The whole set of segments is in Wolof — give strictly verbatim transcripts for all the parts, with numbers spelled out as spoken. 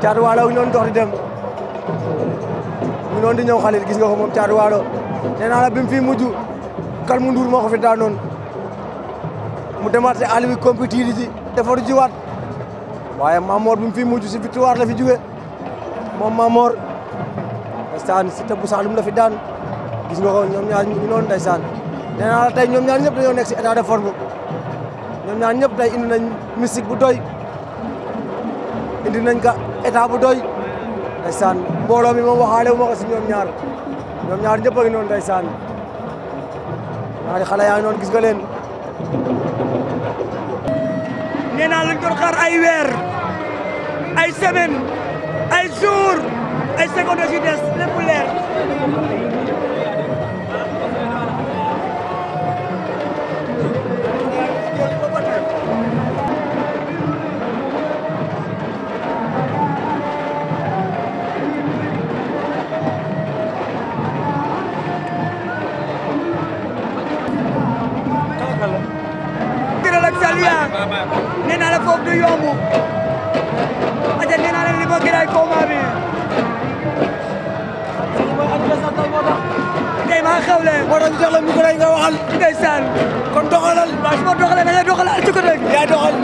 Caatu Waalo ngi noonu dox di dem mu noonu di ñëw Khalil gis nga ko moom Caatu Waalo nee naa la bi mu fi mujj Kalmu Ndour moo ko fi daanoon mu demaat si àll bi compétir ji defaru jiwaat waaye Mamor bi mu fi mujj si victoire la fi jóge moom Mamor ndeysaan Siteu bu Saloum la fi daan gis nga ko ñoom ñaar ñu noonu ndeysaan nee naa la tey ñoom ñaar ñëpp dañoo nekk si état de forme ñoom ñaar ñëpp tey indi nañ mystique bu doy indi nañ ka état bu doy ndeysaan mbooloo mi moom waxaale wu ma ko si ñoom ñaar ñoom ñaar ñëpp a ngi noonu ndeysaan ñaari xale yaa ngi noonu gis nga leen nee naa lañ doon xaar ay weer ay semaine ay jour ay secondes yu des lépp leer nee naa la foofu du yomb aja nee naa la li ma gën a combat bi tey maa xewle moo tax ñu jox la micro yi nga waxal ndeysaan kon doxalal waaw su ma doxalee da ngay doxal ci côté bi yaay doxal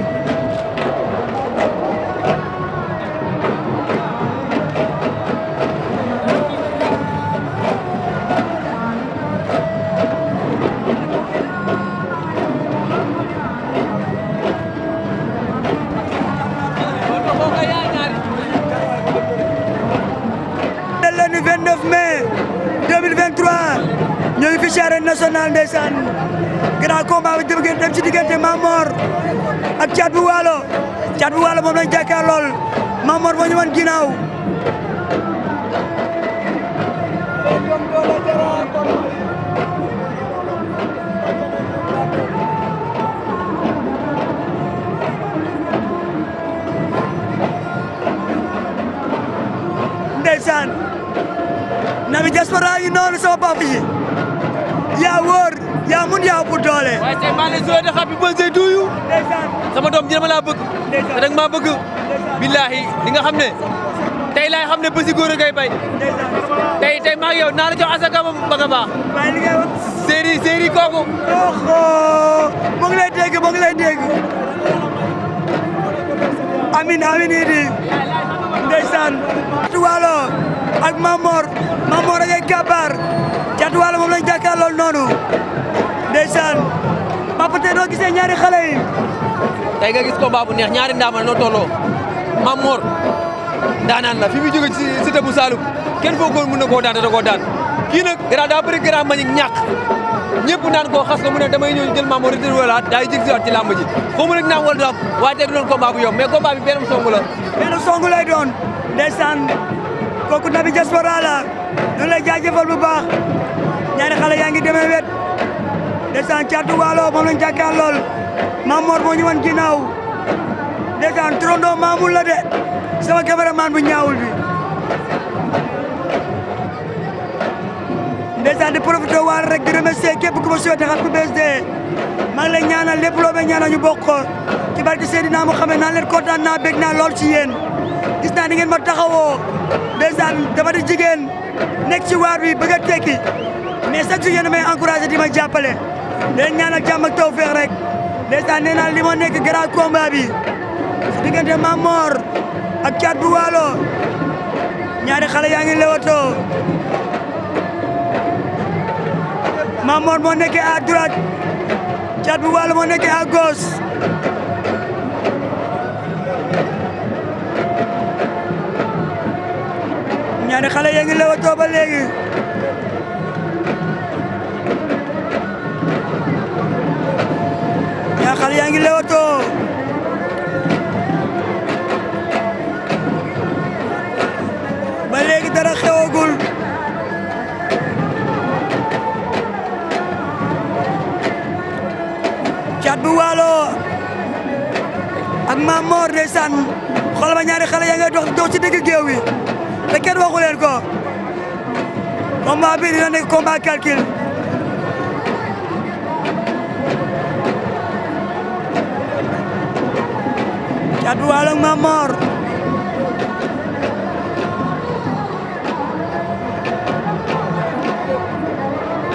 vingt-neuf mai deux mille vingt-trois ñoo ngi fi ci arène nationale ndeysaan grand combat bi dem dem ci diggante Mamor ak Caat bu Waalo Caat bu Waalo moom lañ jàkkaar lool Mamor moo ñu wan ginnaaw ndeysaan Naby Diaspora yi noonu sama papa yi yaa wóor yaa mun yaa ëpp doole. waaye tey maa ngi lay souhaité happy birthday to you. sama doom ji dama laa bëgg. te nag maa bëgg. billahi li nga xam ne tey laay xam ne bési góor a ngay bay. tey tey maa ngi yow naa la jox asaka moom bëgg a baax. waaye li ngay wax. séeri séeri kooku. mu ngi lay dégg mu ngi lay dégg. amin amin yi di. ndeysaan. Caatu Waalo ak Mamor Mamor ak ay kabaar Caatu Waalo moom lañ jàkkaarlool noonu ndeysaan papa tey noo gisee ñaari xale yi tey nga gis combat bu neex ñaari ndaama noo tolloo Mamor daanaan la fi mu jóge ci Siteu bu Saloum kenn foogoon mën na koo daan te da koo daan kii nag gara daa bëri grand mañik ñàkk ñëpp naan koo xas ko mu ne damay ñëw jël Mamor retir wala daay jëg siwaat ci làmb ji foo mu nekk naam wala du am waaye tey du doon combat bu yomb mais combat bi benn songu la benn songu lay doon ndeysaan kooku Naby Diaspora la ñu lay jaajëfal bu baax ñaari xale yaa ngi demee wet ndeysaan Caatu Waalo moom lañ jàkkaar lool Mamor moo ñu wan ginnaaw ndeysaan turandoo maamul la de sama cameraman bu ñaawul bi ndeysaan di profité waar rek di remercier képp ku ma souhaité happy birthday maa ngi lay ñaanal lépp loo may ñaanal ñu bokk ko ci barke Seydina Muhammad naan leen kontaan naa bég naa lool ci yéen gis naa ni ngeen ma taxawoo ndeysaan dama di jigéen nekk ci waar bi bëgg a tekki mais chaque jour yéen a may encouragé di ma jàppale leen ñaanal jàmm ak tawfeex rek ndeysaan nee naa li ma nekk grand combat bi si diggante Mamor ak Caat bu Waalo ñaari xale yaa ngi lewatoo Mamor moo nekkee à droite Caat bu Waalo moo nekkee à gauche ñaari xale yaa ngi lewatoo ba léegi ñaari xale yaa ngi lewatoo ba léegi dara xewagul Caat bu Waalo ak Mamor ndeysaan xoolal ma ñaari xale yaa ngi dox dox ci digg géew wi te kenn waxu leen ko combat bi dina nekk combat calcul Caat bu Waalo ak Mamor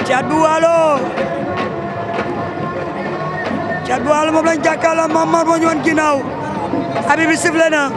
Caat bu Waalo Caat bu Waalo moom lañ jàkkaarloo Mamor moo ñu woon ginnaaw arbitre bi sifflé na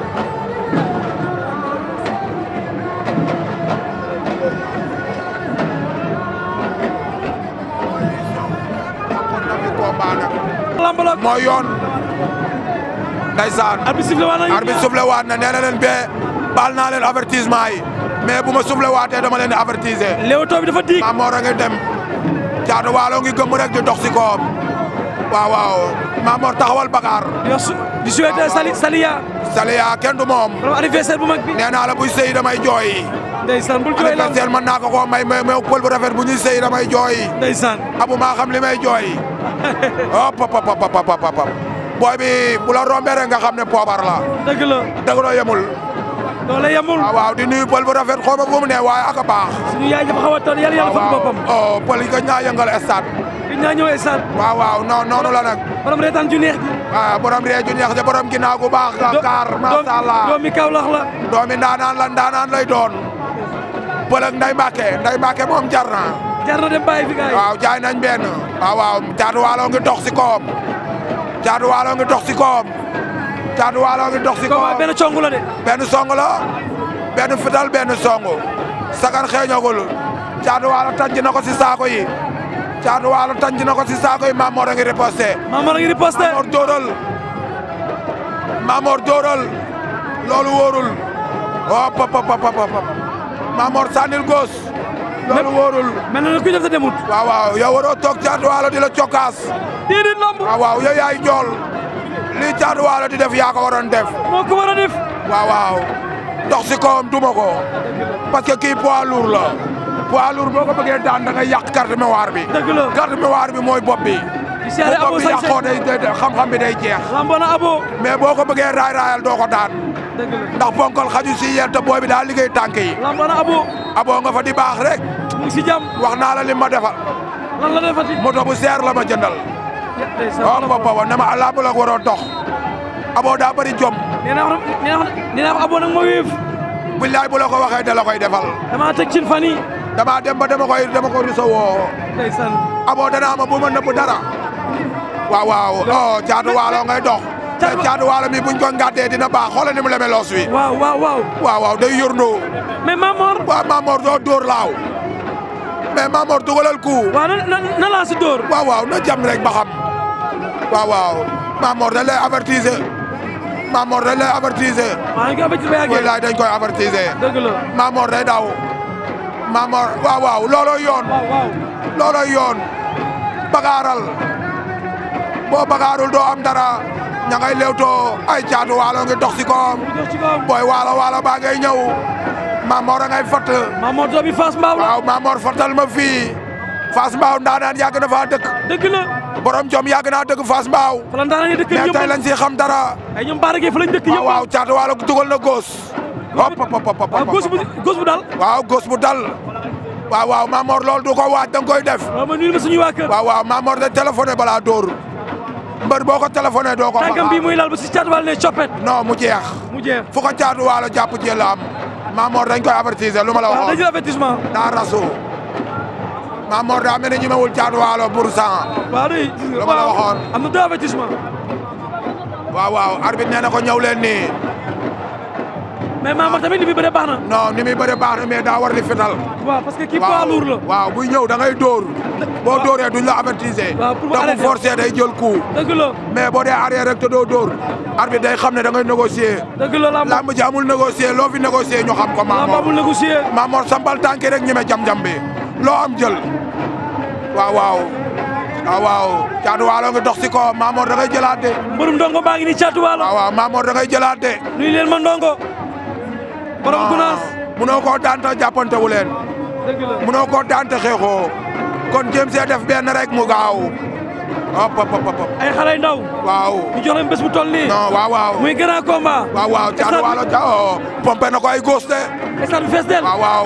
mooy yoon ndeysaan arbitre sifflé waat na nee na leen bee baal naa leen avertissement yi mais bu ma sifflé waatee dama leen di avertiser Leewtoo bi dafa diig Mamor a ngi dem Caatu Waalo ngi gëm rek di dox si koom waaw waaw Mamor taxawal bakaar di souhaité Sali Saliya Saliya kenn du moom anniversaire bu mag bi nee naa la buy sëy damay jooy ndeysaan bul jooy la anniversaire mën naa ko koo may mais mais pël bu rafet bu ñuy sëy damay jooy ndeysaan abu maa xam li may jooy hop hop hop hop booy bi bu la rombee rek nga xam ne poobar la dëgg la dëgg la yemul doole yemul waaw waaw di nuyu pël bu rafet xaw ma fu mu ne waaye ak a baax suñu yaay dafa xaw a toon yàlla yàlla fëgg boppam oh pël yi gëj naa yëngal stade gëj naa ñëw stade waaw waaw non noonu la nag borom reetaan ju neex ji waaw borom ree ju neex ji borom ginnaaw gu baax ga kaar masha Allah doomi Kaolack la doomi ndaanaan la ndaanaan lay doon pël ak Ndeye Mbacke Ndeye Mbacke moom jar na jar na dem bàyyi fi gaay waaw jaay nañ benn waaw waaw Caatu Waalo ngi dox si koom Caatu Waalo ngi dox si koom Caatu Waalo ngi dox si koom benn cong la de benn song la benn fital benn song sagar xeeñagul Caatu Waalo tànc na ko si saako yi Caatu Waalo tànc na ko si saako yi Mamor a ngi riposté Mamor a ngi riposté Mamor dóoral Mamor dóoral loolu wóorul hop hop hop hop Mamor sànnil góos loolu wóorul mel na kuy def sa demut waaw waaw yow waroo toog Caatu Waalo di la cokkaas déedéet lamb waaw waaw yow yaay njool lii Caatu Waalo di def yaa ko waroon def moo ko war a def waaw waaw dox si kawam duma ko parce que kii poids lourd la poids lourd boo ko bëggee daan da ngay yàq carte mémoire bi dëgg la carte mémoire bi mooy bopp bi bu bopp bi yàqoo day xam-xam bi day jeex lambo na abo mais boo ko bëggee raay raayal doo ko daan ndax bonkol xaju si yéen te booy bi daa liggéey tànk yi lambo na abo abo nga fa di baax rek mu ngi si jàmm wax naa la li ma defal lan la defati moto bu seer la ma jëndal waaw papa ne ma lamb la waroo dox abo daa bëri jom nee naa ko nee naa ko abo nag ma wéef billaay bu la ko waxee da la koy defal dama teg ci fan yi dama dem ba dama koy dama ko rusa woo ndeysaan abo dana ma bu ma nëbb dara waaw waaw oh Caatu Waalo ngay dox Caatu Waalo mi buñ ko ngàddee dina baax xoolal ni mu leme loos wi waaw waaw waaw waaw waaw day yurndu mais Mamor waaw Mamor doo dóor laaw mais Mamor dugalal ku waaw na na laa si dóor waaw waaw na jam rek ba xam waaw waaw Mamor dañ lay avertiser Mamor dañ lay avertiser maa ngi avertiser ba yàggee wallaay dañ koy avertiser dëgg la Mamor day daw Mamor waaw waaw looloo yoon looloo yoon bagaaral boo bagaarul doo am dara ña ngay lewtoo ay Caatu Waalo ngi dox si koom booy waalo waalo baa ngay ñëw Mamor a ngay fatt Mamor doomi Fass Mbaaw waaw Mamor fattal ma fii Fass Mbaaw ndaanaan yàgg na faa dëkk dëgg la borom jom yàgg naa dëkk Fass Mbaaw fa la ndaanaan yi dëkk mais tey lañ si xam dara ay ñoom baaragee fa lañ dëkk waaw waaw Caatu Waalo dugal na góos hop hop hop waaw góos bu góos bu dal waaw góos bu dal waaw waaw Mamor loolu du ko waaj da nga koy def waaw ma nuyu ma suñu waa kër waaw waaw Mamor de téléphoné balaa dóor mbër boo ko téléphoné doo ko tànkam bii muy lal ba si Caatu Waalo ne coppet non mu jeex mu jeex fu ko Caatu Waalo jàpp jël am Mamor dañ koy avertiser lu ma la waxoon dañu avertissement daa rasu Mamor daa mel ne ñu mewul Caatu Waalo pour cent waaw day lu ma la waxoon am na deux avertissement waaw waaw arbitre nee na ko ñëw leen nii mais Mamor tamit li muy bëre baax na non ni muy bëre baax na mais daa war di fital waaw parce que kii poids lourd la waaw buy ñëw da ngay dóor boo dóoree duñ la avertiser waaw pour mu te arrêter bu forcé day jël coup dëgg la mais boo dee arrière rek te doo dóor arbitre day xam ne da ngay négocier dëgg la lamb lamb ji amul négocier loo fi négocier ñu xam ko lamb Mamor amul négocier Mamor sambal tànki rek ñeme jam-jam bi loo am jël waaw waaw waaw waaw Caatu Waalo ngi dox si ko Mamor da ngay jëlaat de mbërum ndongo baa ngi ni Caatu Waalo waaw waaw Mamor da ngay jëlaat de nuyu leen ma ndongo borom gunaas munoo koo daan te jàppante wu leen dëgg la munoo koo daan te xeexoo kon jéem see def benn rek mu gaaw hop hop hop ay xale ndaw waaw ñu jox leen bés bu toll nii non waaw waaw muy grand combat waaw waaw Caatu Waalo ja pompé na ko ay góos de stade bi fees del waaw waaw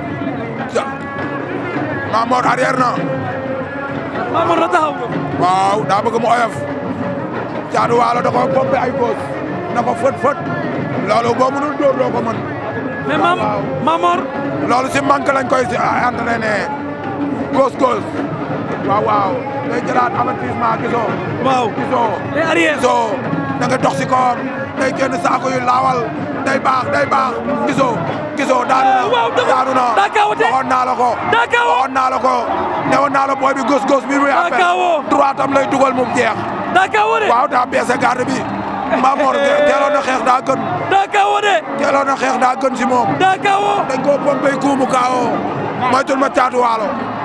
Mamor arrière na Mamor la taxaw waaw daa bëgg mu oyof Caatu Waalo da ko pompé ay góos na ko fët fët loolu boo mënul dóor doo ko mën mais mam Mamor loolu si manque lañ koy si entraîné gauche gauche waaw waaw day jëlaat avertissement gisoo waaw gisoo day arrière gisoo da nga dox si koor day génn saako yu laawal day baax day baax gisoo gisoo daanu na waaw daanu na daa kaawate waxoon naa la ko daa kaawoo waxoon naa la ko newoon naa la booy bi gauche gauche bi muy daa affaire kaawoo droite am lay dugal moom jeex daa kaawoo de waaw daa beese garde bi Mamor teeloon na xeex daa gën daa kaawoo de teeloon na xeex daa gën si moom daa kaawoo dañ koo pompé kuumu kaawoo moytul ma caatu waalo